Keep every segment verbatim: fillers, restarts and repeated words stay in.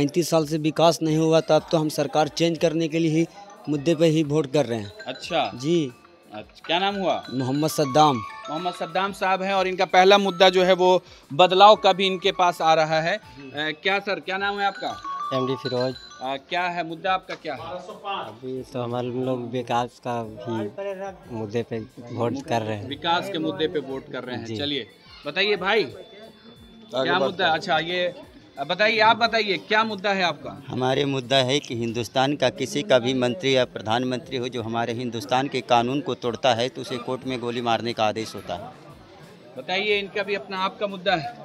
पैंतीस साल से विकास नहीं हुआ था, अब तो हम सरकार चेंज करने के लिए ही मुद्दे पे ही वोट कर रहे हैं। अच्छा जी। अच्छा, क्या नाम हुआ? मोहम्मद सद्दाम। मोहम्मद सद्दाम साहब हैं और इनका पहला मुद्दा जो है वो बदलाव का भी इनके पास आ रहा है। आ, क्या सर, क्या नाम है आपका? एमडी फिरोज। आ, क्या है मुद्दा आपका, क्या है? अभी तो हमारे लोग विकास का भी मुद्दे पे वोट कर रहे हैं। विकास के मुद्दे पे वोट कर रहे हैं। चलिए बताइए भाई, क्या मुद्दा? अच्छा ये बताइए, आप बताइए क्या मुद्दा है आपका? हमारे मुद्दा है कि हिंदुस्तान का किसी का भी मंत्री या प्रधानमंत्री हो जो हमारे हिंदुस्तान के कानून को तोड़ता है तो उसे कोर्ट में गोली मारने का आदेश होता है। बताइए, इनका भी अपना आपका मुद्दा है,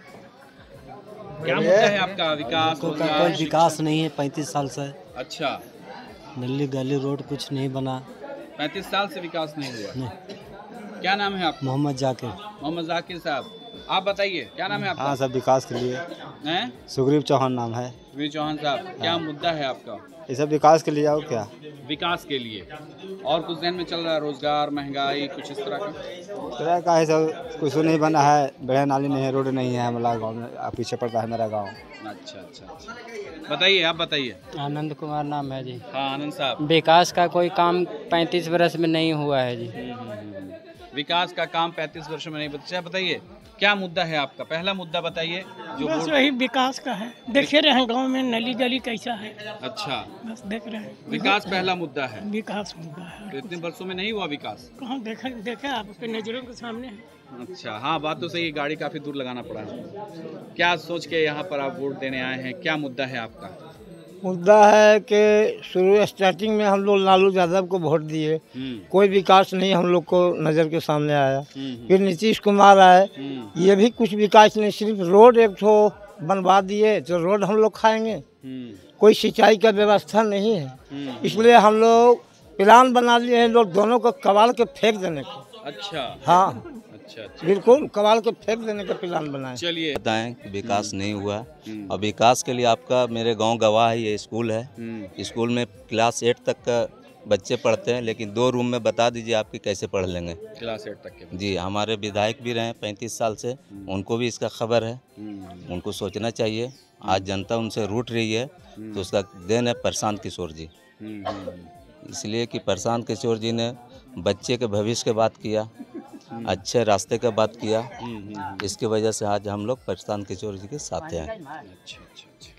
क्या मुद्दा है आपका? विकास को, कोई विकास नहीं है पैंतीस साल से। अच्छा, नली गली रोड कुछ नहीं बना। पैंतीस साल से विकास नहीं हुआ। नहीं। क्या नाम है आपका? मोहम्मद जाकिर। मोहम्मद जाकिर साहब, आप बताइए क्या नाम है आपका? हाँ, सब विकास के लिए हैं? सुग्रीव चौहान नाम है। सुग्रीव चौहान साहब, क्या मुद्दा है आपका? ये सब विकास के लिए आओ क्या? विकास के लिए और कुछ ध्यान में चल रहा है? रोजगार, महंगाई, कुछ इस तरह का? तरह का है सब, कुछ नहीं बना है, बढ़िया नाली नहीं है, रोड नहीं है, हमारा गाँव में पीछे पड़ता है मेरा गाँव। अच्छा अच्छा अच्छा, बताइए, आप बताइए। आनंद कुमार नाम है जी। हाँ आनंद साहब, विकास का कोई काम पैंतीस वर्ष में नहीं हुआ है जी। विकास का काम पैंतीस वर्ष में नहीं बचा। बताइए क्या मुद्दा है आपका? पहला मुद्दा बताइए जो बस वही विकास का है। देख रहे हैं गांव में नली गली कैसा है। अच्छा, बस देख रहे हैं, विकास पहला मुद्दा है। विकास मुद्दा है। तो इतने वर्षों में नहीं हुआ विकास? कहाँ देखे देखे आपके नजरों के सामने है। अच्छा, हाँ बात तो सही है, गाड़ी काफी दूर लगाना पड़ा है। क्या सोच के यहाँ पर आप वोट देने आए हैं? क्या मुद्दा है आपका? मुद्दा है कि शुरू स्टार्टिंग में हम लोग लालू यादव को वोट दिए, कोई विकास नहीं हम लोग को नज़र के सामने आया। फिर नीतीश कुमार आए, ये भी कुछ विकास नहीं, सिर्फ रोड एक ठो बनवा दिए तो रोड हम लोग खाएंगे, कोई सिंचाई का व्यवस्था नहीं है। इसलिए हम लोग प्लान बना लिए हैं लोग दोनों को कबाड़ के फेंक देने को। अच्छा, हाँ अच्छा, अच्छा। बिल्कुल कबाड़ के फेंक देने का प्लान बनाए। चलिए बताएं कि विकास नहीं हुआ और विकास के लिए आपका मेरे गांव गवाह है। ये स्कूल है, स्कूल में क्लास एट तक का बच्चे पढ़ते हैं, लेकिन दो रूम में बता दीजिए आपकी कैसे पढ़ लेंगे क्लास एट तक के? जी, हमारे विधायक भी रहे पैंतीस साल से, उनको भी इसका खबर है, उनको सोचना चाहिए। आज जनता उनसे रूठ रही है तो उसका देन है प्रशांत किशोर जी, इसलिए कि प्रशांत किशोर जी ने बच्चे के भविष्य की बात किया, अच्छे रास्ते का बात किया, इसकी वजह से आज हम लोग प्रशांत किशोर जी के साथ हैं। अच्छा अच्छा अच्छा।